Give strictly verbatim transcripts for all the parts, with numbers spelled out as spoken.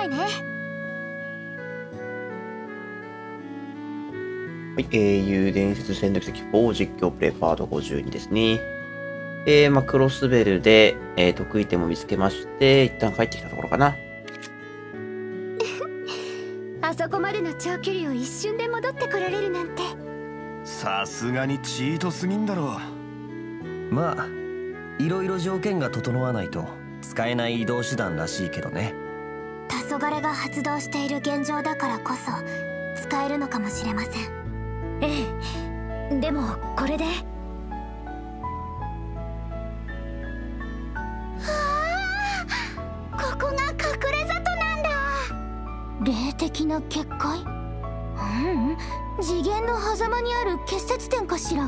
たいね。 はい、英雄伝説戦闘機フォー実況プレイパートごじゅうにですね。えー、まあ、クロスベルで、えー、得意点も見つけまして、一旦帰ってきたところかな。 あそこまでの長距離を一瞬で戻ってこられるなんて。 さすがにチートすぎんだろう。まあいろいろ条件が整わないと使えない移動手段らしいけどね。 黄昏が発動している現状だからこそ使えるのかもしれません。ええ、でもこれで。ここが隠れ里なんだ。霊的な結界？うん、次元の狭間にある結節点かしら。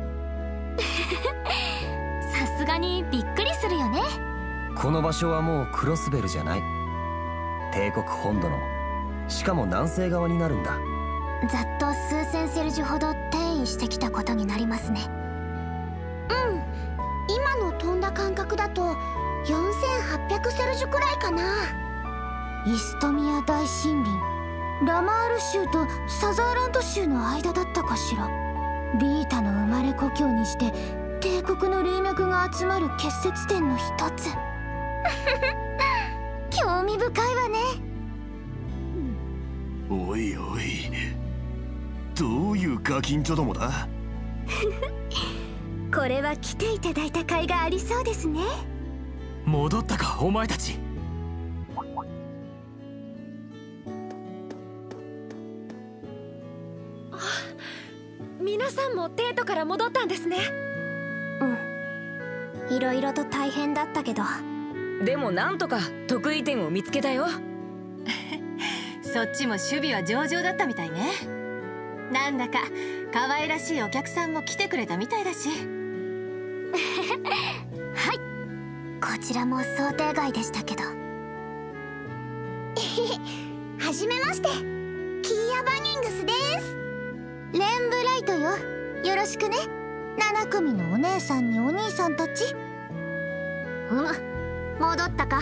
さすがにびっくりするよね。 この場所はもうクロスベルじゃない。帝国本土の、しかも南西側になるんだ。 ざっと数千セルジュほど転移してきたことになりますね。うん、今の飛んだ感覚だとよんせんはっぴゃくセルジュくらいかな。イストミア大森林、ラマール州とサザーランド州の間だったかしら。ビータの生まれ故郷にして帝国の霊脈が集まる結節点の一つ。興味深いわね。 おいおい、どういうガキンチョどもだ。 これは来ていただいた甲斐がありそうですね。 戻ったかお前たち。 あ、皆さんもテートから戻ったんですね。 うん、いろいろと大変だったけど、 でもなんとか得意点を見つけたよ。 そっちも守備は上々だったみたいね。なんだか可愛らしいお客さんも来てくれたみたいだし。 はい、こちらも想定外でしたけど。はじめまして、キーヤ・バニングスです。レンブライトよ、よろしくね。なな組のお姉さんにお兄さんたち。うん、戻ったか。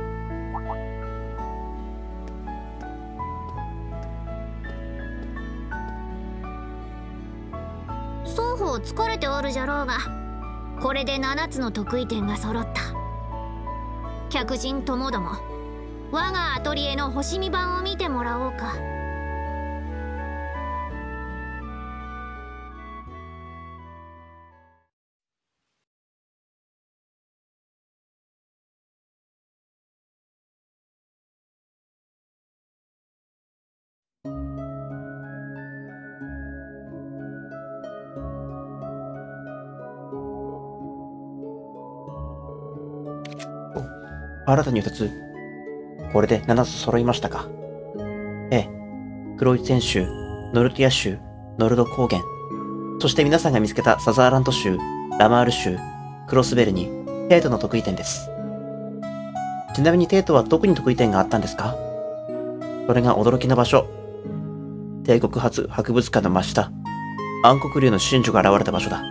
双方疲れておるじゃろうが、これでななつの得意点が揃った。客人ともども、我がアトリエの星見版を見てもらおうか。 新たにふたつ。これでななつ揃いましたか。ええ。クロイツェン州、ノルティア州、ノルド高原、そして皆さんが見つけたサザーランド州、ラマール州、クロスベルにテートの得意点です。ちなみにテートはどこに得意点があったんですか？それが驚きの場所。帝国初博物館の真下、暗黒竜の真珠が現れた場所だ。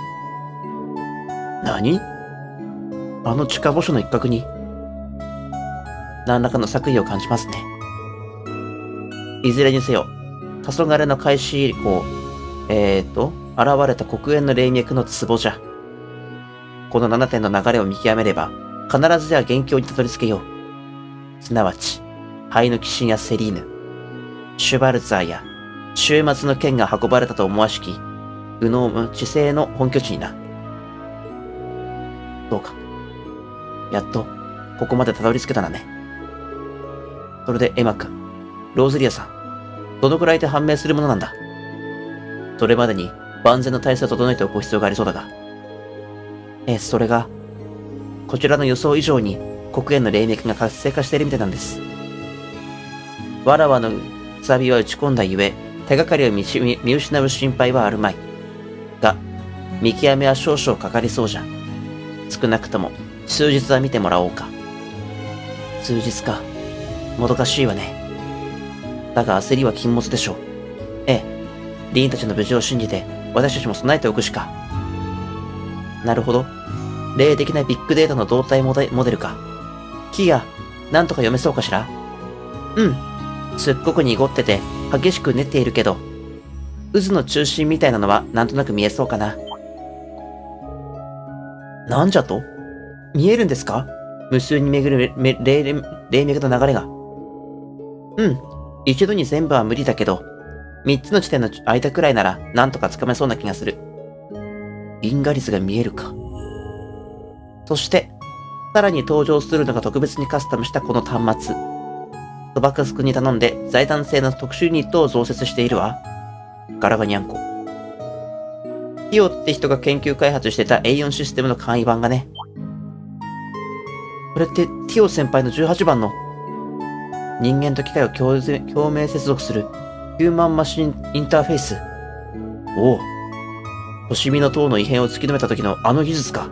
何？あの地下墓所の一角に何らかの作為を感じますね。いずれにせよ、黄昏の開始以降、えーと、現れた黒煙の霊脈の壺じゃ。このななてんの流れを見極めれば、必ずや元凶にたどり着けよう。すなわち、灰の鬼神やセリーヌ、シュバルツァーや、終末の剣が運ばれたと思わしき、グノーム地星の本拠地にな。どうか。やっと、ここまでたどり着けたなね。それでエマ君、ローズリアさん、どのくらいで判明するものなんだ？それまでに万全の体制を整えておく必要がありそうだが。ええ、それが、こちらの予想以上に黒煙の霊脈が活性化しているみたいなんです。わらわのくさびは打ち込んだゆえ、手がかりを見見失う心配はあるまい。が、見極めは少々かかりそうじゃ。少なくとも、数日は見てもらおうか。数日か。もどかしいわね。だが焦りは禁物でしょう。ええ。リーンたちの無事を信じて、私たちも備えておくしか。なるほど。霊的なビッグデータの動体モデモデルか。キーヤ、なんとか読めそうかしら？ うん。すっごく濁ってて、激しくうねっているけど、渦の中心みたいなのはなんとなく見えそうかな。なんじゃと？見えるんですか？無数に巡る霊脈の流れが。うん。一度に全部は無理だけど、三つの地点の間くらいならなんとかつかめそうな気がする。インガリスが見えるか。そして、さらに登場するのが特別にカスタムしたこの端末。ソバカス君に頼んで財団製の特殊ユニットを増設しているわ。ガラガニャンコ。ティオって人が研究開発してた エーよん システムの簡易版がね。これってティオ先輩のじゅうはちばんの人間と機械を共共鳴接続するヒューマンマシンインターフェース。おお。星見の塔の異変を突き止めた時のあの技術か。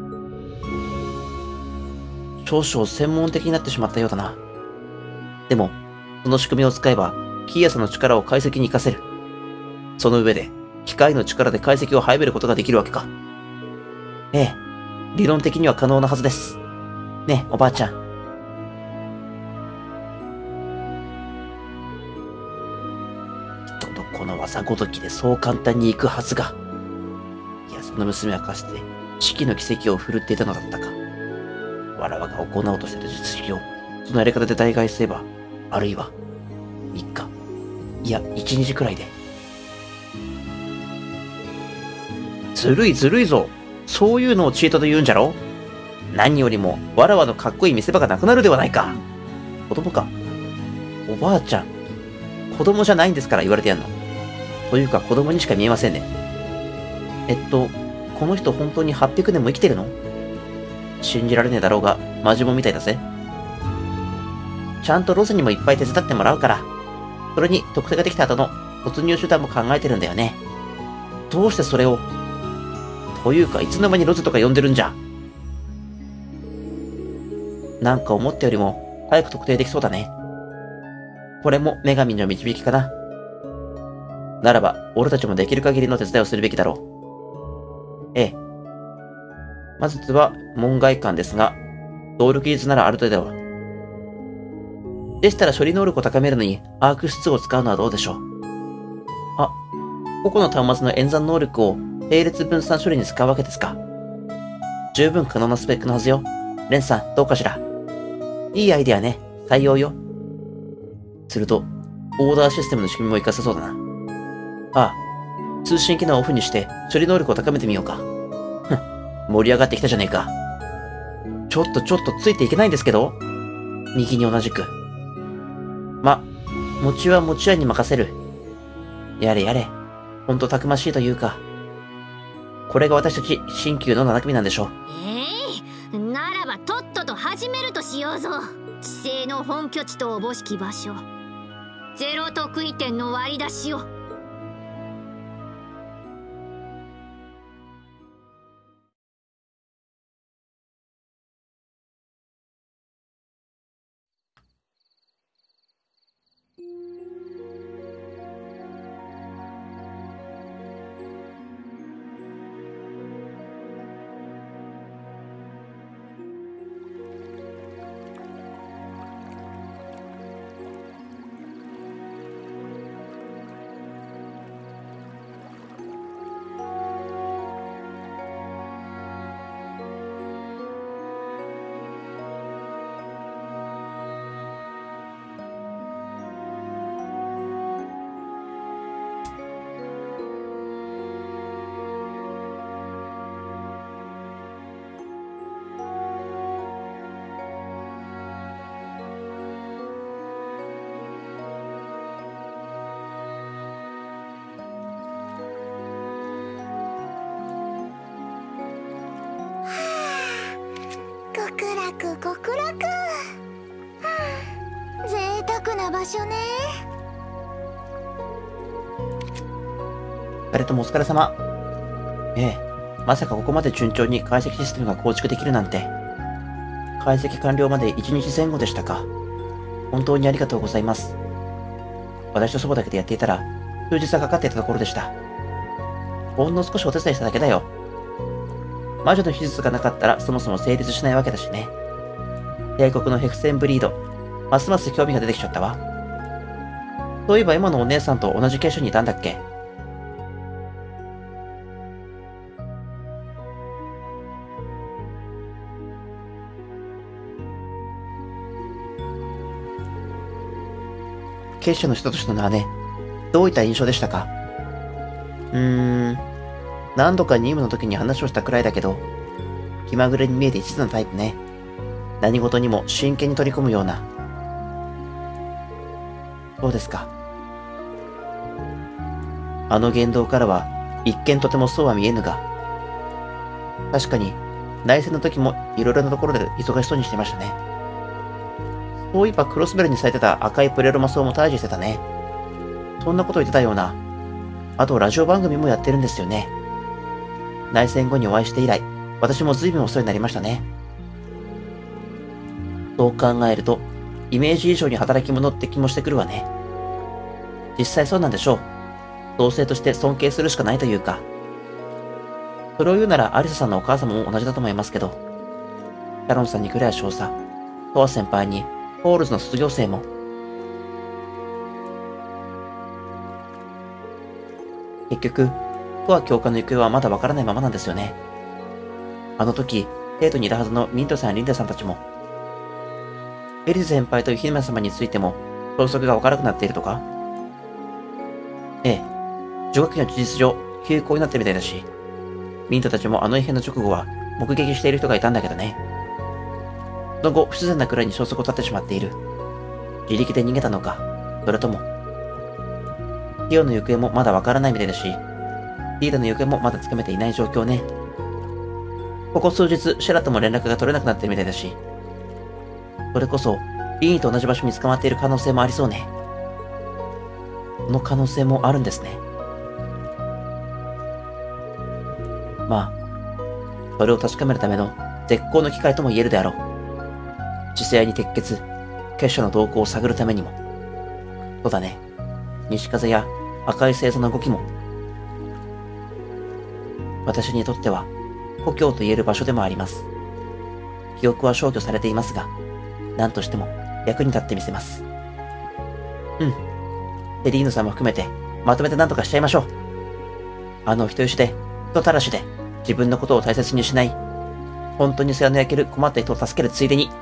少々専門的になってしまったようだな。でも、その仕組みを使えば、キーヤさんの力を解析に活かせる。その上で、機械の力で解析を早めることができるわけか。ええ、理論的には可能なはずです。ねえ、おばあちゃん。人のこの技ごときでそう簡単に行くはずが。いや、その娘はかつて、四季の奇跡を振るっていたのだったか。わらわが行おうとしていた術式を、そのやり方で代替すれば、あるいは、みっか、いや、いちにちくらいで。ずるいずるいぞ。そういうのをチートと言うんじゃろ？何よりも、わらわのかっこいい見せ場がなくなるではないか。子供か。おばあちゃん。子供じゃないんですから言われてやんの。というか子供にしか見えませんね。えっと、この人本当にはっぴゃくねんも生きてるの？信じられねえだろうが、マジモンみたいだぜ。ちゃんとロスにもいっぱい手伝ってもらうから。それに特定ができた後の突入手段も考えてるんだよね。どうしてそれを？というか、いつの間にロゼとか呼んでるんじゃ。なんか思ったよりも早く特定できそうだね。これも女神の導きかな。ならば、俺たちもできる限りの手伝いをするべきだろう。ええ。まずは、門外観ですが、登録技術ならある程度は。でしたら処理能力を高めるのに、アーク質を使うのはどうでしょう。あ、個々の端末の演算能力を並列分散処理に使うわけですか。十分可能なスペックのはずよ。レンさん、どうかしら。いいアイデアね。採用よ。すると、オーダーシステムの仕組みも活かせそうだな。ああ、通信機能をオフにして処理能力を高めてみようか。ふん、盛り上がってきたじゃねえか。ちょっとちょっとついていけないんですけど。右に同じく。ま、餅は餅屋に任せる。やれやれ。ほんとたくましいというか。これが私たち新旧のなな組なんでしょう。 ええー、ならばとっとと始めるとしようぞ。地政の本拠地とおぼしき場所。ゼロ得意点の割り出しを。極楽極楽、はあ、贅沢な場所ね。 二人ともお疲れ様。ええ、まさかここまで順調に解析システムが構築できるなんて。解析完了までいちにちぜん後でしたか。本当にありがとうございます。私と祖母だけでやっていたら、数日はかかっていたところでした。ほんの少しお手伝いしただけだよ。魔女の秘術がなかったらそもそも成立しないわけだしね。帝国のヘクセンブリード、 ますます興味が出てきちゃったわ。そういえば今のお姉さんと同じ警署にいたんだっけ？警視庁の人としての姉、どういった印象でしたか？うーん、何度か任務の時に話をしたくらいだけど、気まぐれに見えて一途なタイプね。何事にも真剣に取り組むような。そうですか。あの言動からは、一見とてもそうは見えぬが、確かに、内戦の時もいろいろなところで忙しそうにしてましたね。そういえばクロスベルに咲いてた赤いプレロマスをも退治してたね。そんなこと言ってたような。あとラジオ番組もやってるんですよね。内戦後にお会いして以来、私も随分お世話になりましたね。そう考えると、イメージ以上に働き者って気もしてくるわね。実際そうなんでしょう。同性として尊敬するしかないというか。それを言うならアリサさんのお母様も同じだと思いますけど、キャロンさんにクレア少佐、トア先輩にホールズの卒業生も。結局、トア教官の行方はまだわからないままなんですよね。あの時、デートにいたはずのミントさんやリンダさんたちも、エリス先輩とヒメ様についても消息がわからなくなっているとか？ええ、女学期の事実上休校になってるみたいだし、ミントたちもあの異変の直後は目撃している人がいたんだけどね。その後、不自然なくらいに消息を絶ってしまっている。自力で逃げたのか、それとも。ティオの行方もまだわからないみたいだし、リーダの行方もまだつかめていない状況ね。ここ数日、シェラとも連絡が取れなくなってるみたいだし、それこそ、リーニと同じ場所に捕まっている可能性もありそうね。その可能性もあるんですね。まあ、それを確かめるための絶好の機会とも言えるであろう。実際に鉄血、結社の動向を探るためにも。そうだね。西風や赤い星座の動きも。私にとっては、故郷と言える場所でもあります。記憶は消去されていますが、何としても役に立ってみせます。うん。で、リーヌさんも含めて、まとめて何とかしちゃいましょう。あの人よしで、人たらしで、自分のことを大切にしない、本当に世話の焼ける困った人を助けるついでに。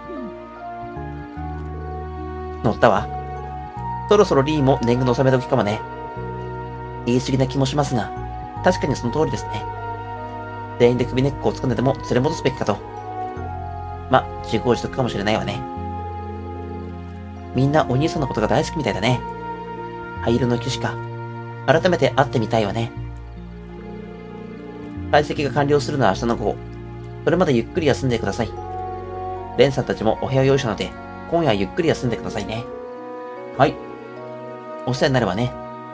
乗ったわ。そろそろリーも年貢の納め時かもね。言い過ぎな気もしますが、確かにその通りですね。全員で首根っこを掴んででも連れ戻すべきかと。ま、自業自得かもしれないわね。みんなお兄さんのことが大好きみたいだね。灰色の騎士か。改めて会ってみたいわね。解析が完了するのは明日の午後。それまでゆっくり休んでください。レンさんたちもお部屋を用意したので、今夜ゆっくり休んでくださいね。はい。お世話になるわね。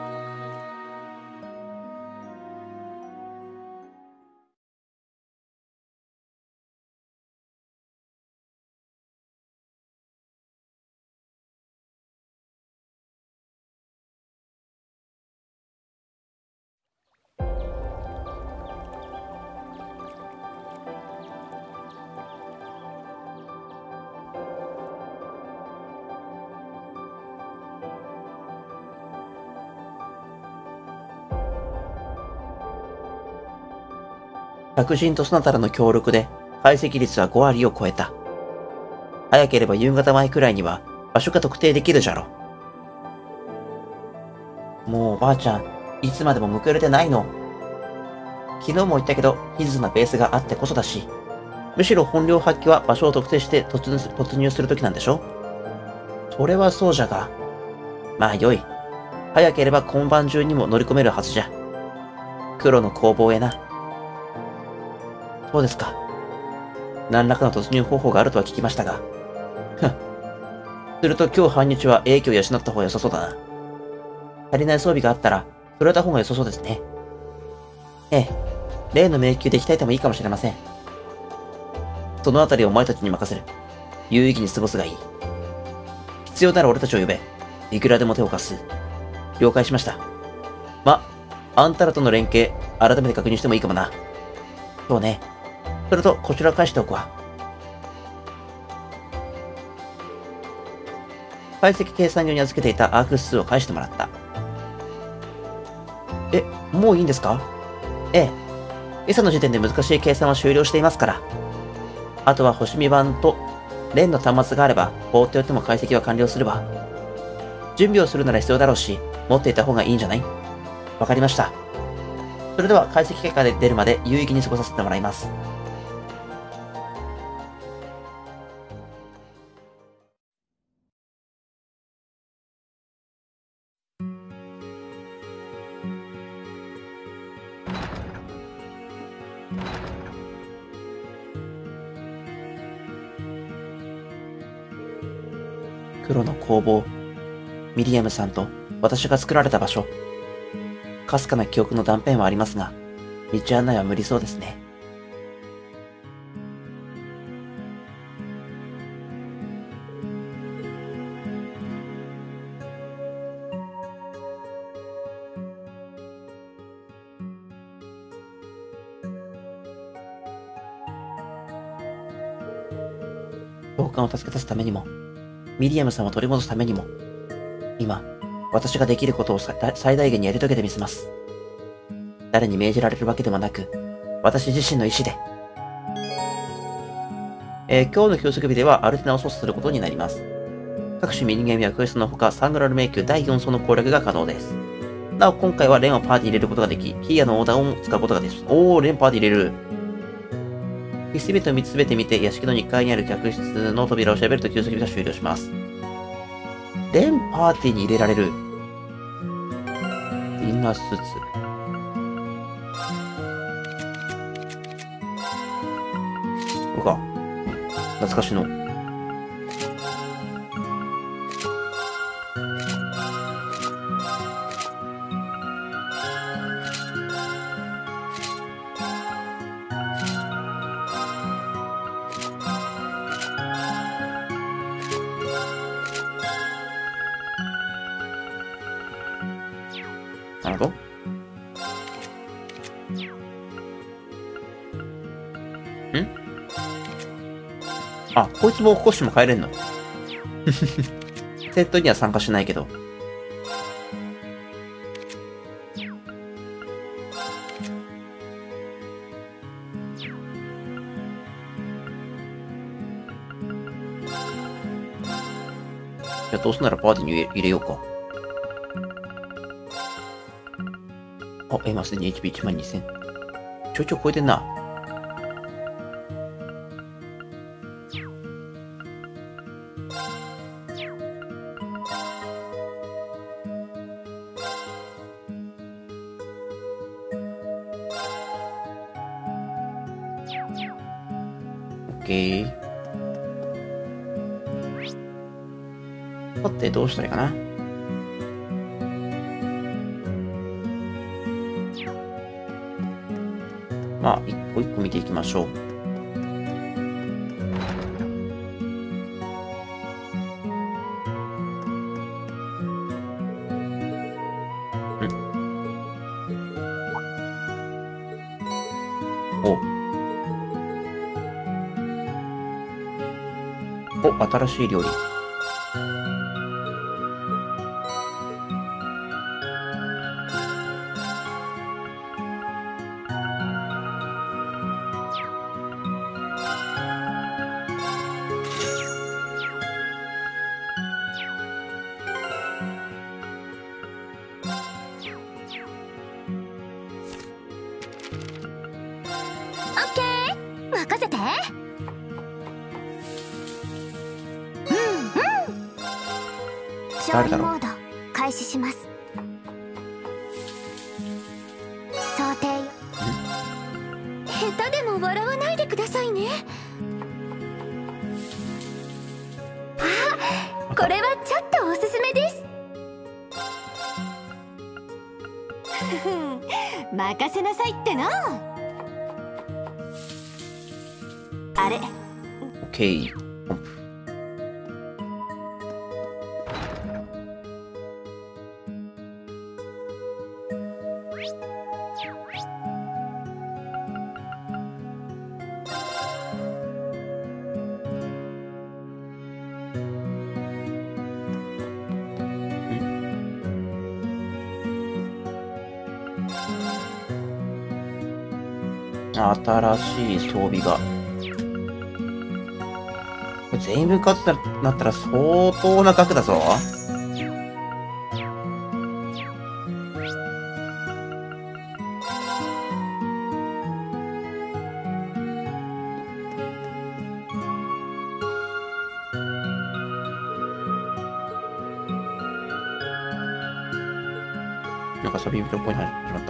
白人とそなたらの協力で解析率はごわりを超えた。早ければ夕方前くらいには場所が特定できるじゃろ。もうおばあちゃん、いつまでも報われてないの。昨日も言ったけど、ヒズなベースがあってこそだし、むしろ本領発揮は場所を特定して突入する、突入するときなんでしょ？それはそうじゃが。まあよい。早ければ今晩中にも乗り込めるはずじゃ。黒の工房へな。そうですか。何らかの突入方法があるとは聞きましたが。ふん。すると今日半日は影響を養った方が良さそうだな。足りない装備があったら、それた方が良さそうですね。ええ。例の迷宮で鍛えてもいいかもしれません。そのあたりをお前たちに任せる。有意義に過ごすがいい。必要なら俺たちを呼べ。いくらでも手を貸す。了解しました。ま、あんたらとの連携、改めて確認してもいいかもな。そうね。それと、こちら返しておくわ。 解析計算用に預けていたアーク数を返してもらった。え、もういいんですか？ええ。今朝の時点で難しい計算は終了していますから。あとは星見版とレンの端末があれば、放っておいても解析は完了するわ。準備をするなら必要だろうし、持っていた方がいいんじゃない？わかりました。それでは解析結果で出るまで有意義に過ごさせてもらいます。黒の工房、ミリアムさんと私が作られた場所。かすかな記憶の断片はありますが、道案内は無理そうですね。教官を助け出すためにも、ミリアムさんを取り戻すためにも、今、私ができることを最大限にやり遂げてみせます。誰に命じられるわけでもなく、私自身の意志で。えー、今日の教則日ではアルテナを操作することになります。各種ミニゲームやクエストのほか、サングラル迷宮だいよん層の攻略が可能です。なお、今回はレンをパーティーに入れることができ、キーヤのオーダーを使うことができます。おー、レンパーティー入れる。すべてをすべて見て、屋敷のにかいにある客室の扉を調べると休息日が終了します。レンパーティーに入れられる。インナースーツ。これか。懐かしの。なるほど。ん？あ、こいつもコスチューム変えれんの？セットには参加しないけど。じゃあどうすんならパーティーに入れようか。あ、今すでに エイチピーいちまんにせん。ちょいちょい超えてんな。オッケー。さて、どうしたらいいかな。まあ、一個一個見ていきましょう。うん。お。お、新しい料理。 任せて。うんうん。勝利モード開始します。想定。下手でも笑わないでくださいね。あ、これはちょっとおすすめです。 任せなさいってな。あれ。 オッケー。 新しい装備が。これ全員分買ってなったら相当な額だぞ。なんかサビ袋っぽいの始まった。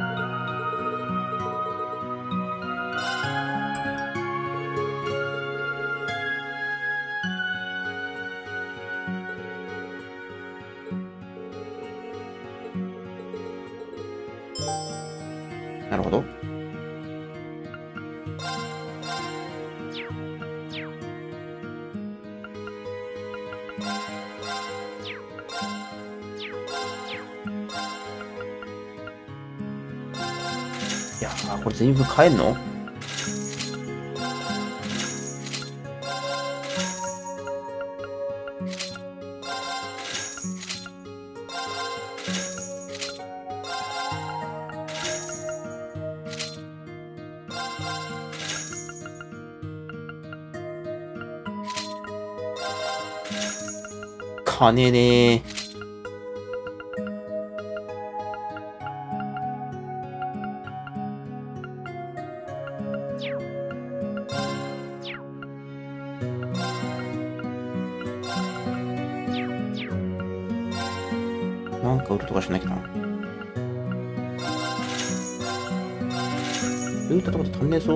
なるほど。いやー、これ全部買えんの？金ねー。なんか売るとかしなきゃな。売ったとこで足んねえぞ。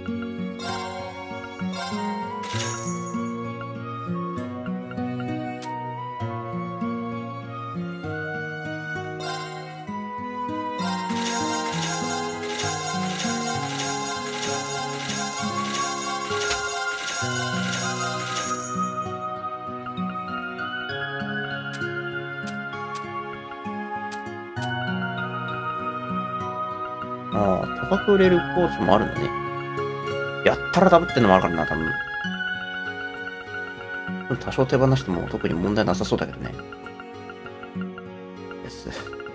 ああ、高く売れるコースもあるんだね。やったらダブってんのもあるからな、多分。多少手放しても特に問題なさそうだけどね。です。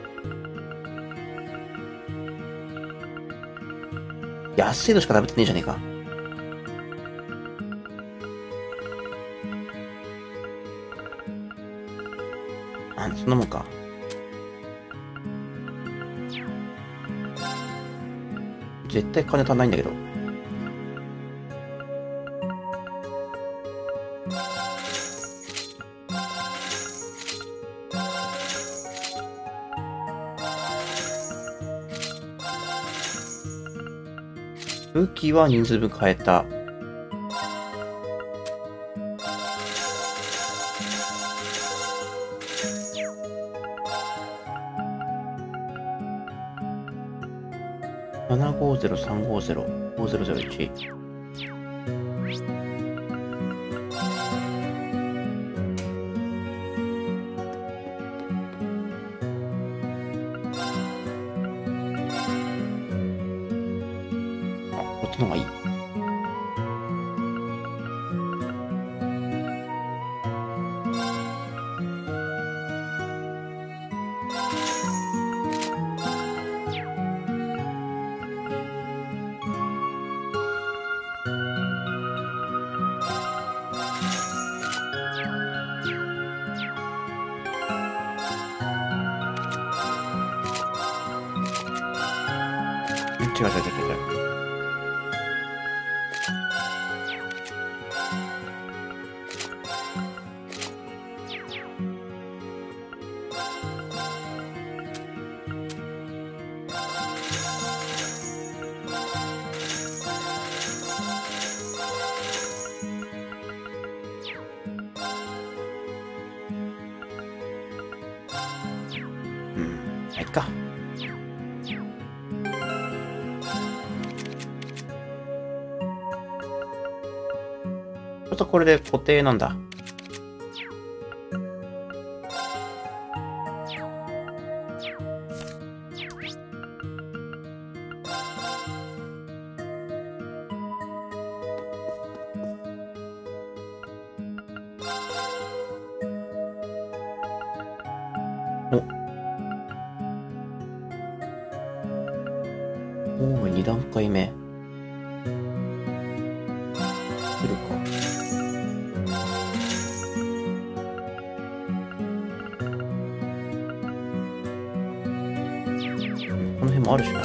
安いのしかダブってねえじゃねえか。あ、そんなもんか。絶対金足んないんだけど。武器は人数分変えた。ななごゼロさんごゼロごゼロゼロいち。あ、こっちの方がいい。違う違う違う違う。うん、いっか。ちょっとこれで固定なんだ。お。 ホームに段階目。来るか。この辺もあるしな。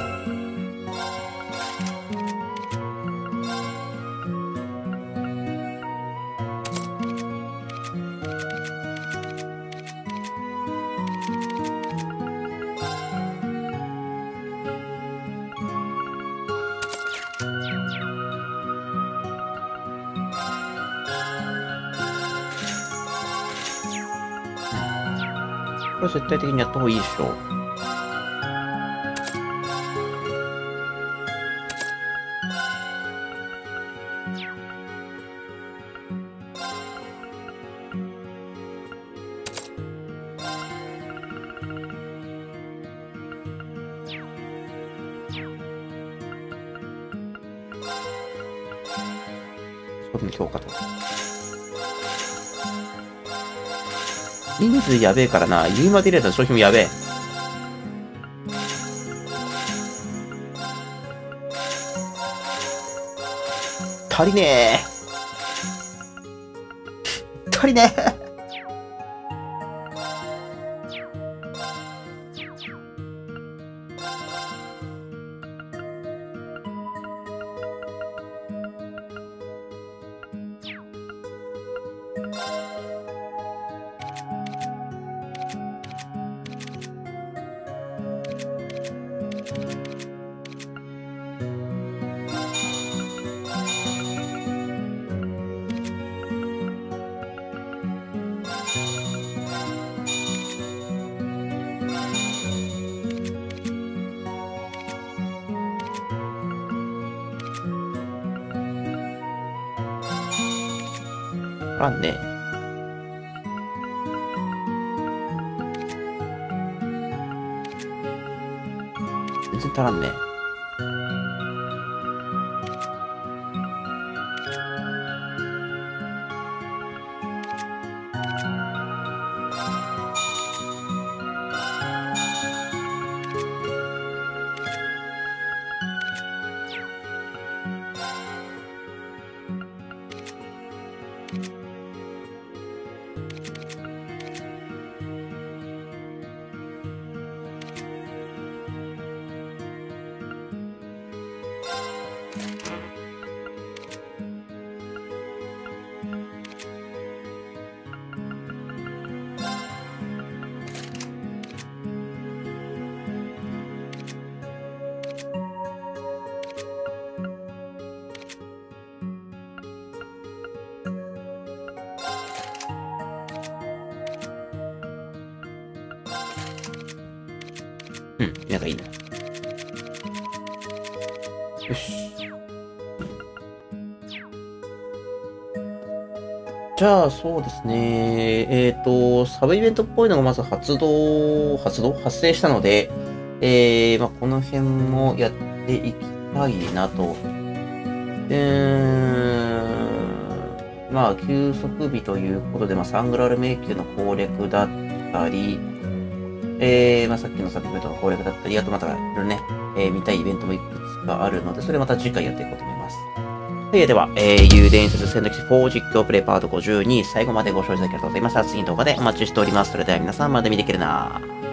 これ絶対的にやった方がいいでしょ。そこで強化と。人数やべえからな。ユーマディレーターの消費もやべえ。足りねえ。足りねえ。あんね。全然足らんね。うん、なんかいいな。よし。じゃあ、そうですね。えっと、サブイベントっぽいのがまず発動、発動発生したので、えー、まあ、この辺もやっていきたいなと。うーん、まあ、休息日ということで、まあ、サングラル迷宮の攻略だったり、えー、まあ、さっきのサブイベントの攻略だったり、あとまた、いろいろね、えー、見たいイベントもいくつかあるので、それまた次回やっていこうと思います。というわけでは、えー、幽伝説戦闘機フォー実況プレイパートごじゅうに、最後までご視聴いただきありがとうございました。次の動画でお待ちしております。それでは皆さんまで見ていけるな。